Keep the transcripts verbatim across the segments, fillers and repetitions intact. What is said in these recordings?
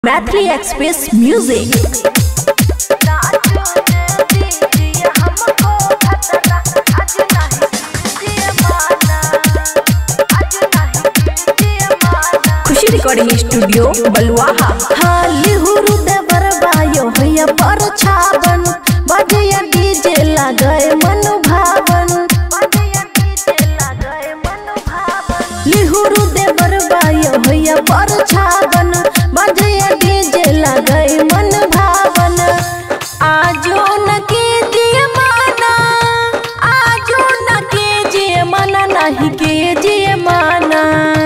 Maithili express music. Khushi recording studio Baluaha. हाली हुरु देवर बायो भैया पर छावन बजया डीजे लगाए मन भावन लिहुरु देवर बायो भैया पर छावन बजया डीजे लगाए मन भावन। आजो न कीजिए माना, आजो न कीजिए माना, नहीं कीजिए माना।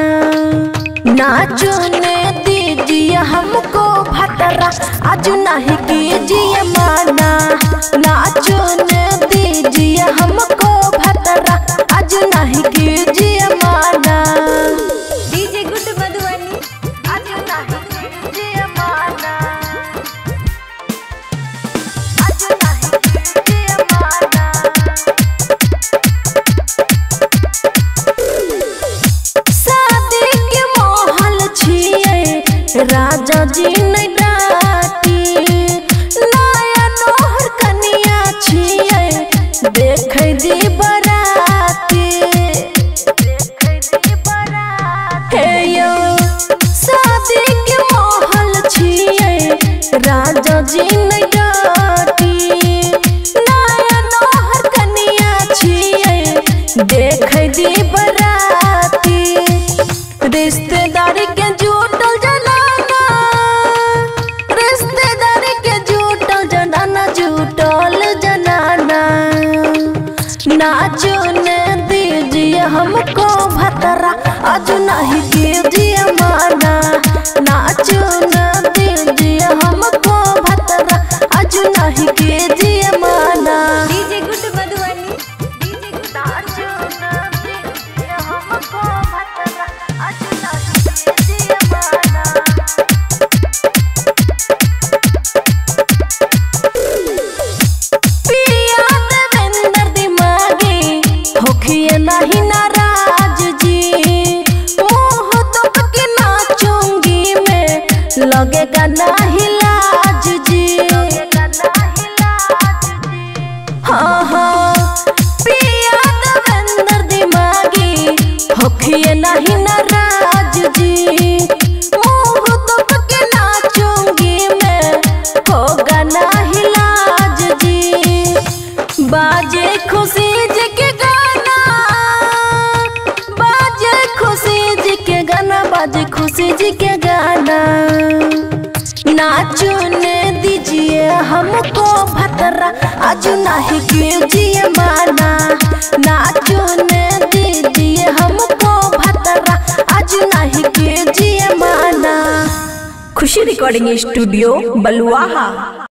नाचो ने दीजिए हमको भतरा, आज नहीं कीजिए माना। नाचो ने दीजिए हमको भतरा, आज नहीं कीजिए माना। डीजे गुड मधुबनी आज नहीं कीजिए माना, आज नहीं कीजिए माना। शादी के मोहल छिए राजा जी नहीं डाटी, नया नोहर कनिया छिए देखे दी बराती। हे यो शादी के मोहल छिए राजा जी नहीं डाटी, नया नोहर कनिया छिए देखे दी बराती। रिश्तेदारी के जुटल जनाना, रिश्तेदारी के जुटल जनाना, जुटल जनाना। नाचो ने दीजिए हमको भतरा, आज नहीं कीजिए माना। नाचो ने दीजिए हमको भतरा, आज नहीं कीजिए माना। DJ good Madhubani DJ good नाचो ने दीजिए हमको भतरा, आज नहीं कीजिए माना। पिया देवेंद्र दिमागी होखिए नहीं नाराज जी, मुँह तोप के नाचूंगी मैं, लगेगा नहीं लाज जी। हाँ हाँ पिया देवेंद्र दिमागी होखिए नहीं नाराज जी, मुँह तोप के नाचूंगी मैं, होगा नहीं लाज जी। बाजे खुशी जी के गाना, बाजे खुशी जी के गाना, बाजे खुशी जी के गाना। नाचो ने दीजिए हमको भतरा, आज नहीं कीजिए माना। नाचो ने दीजिए हमको भतरा, आज नहीं कीजिए माना। खुशी रिकॉर्डिंग स्टूडियो बलुआहा।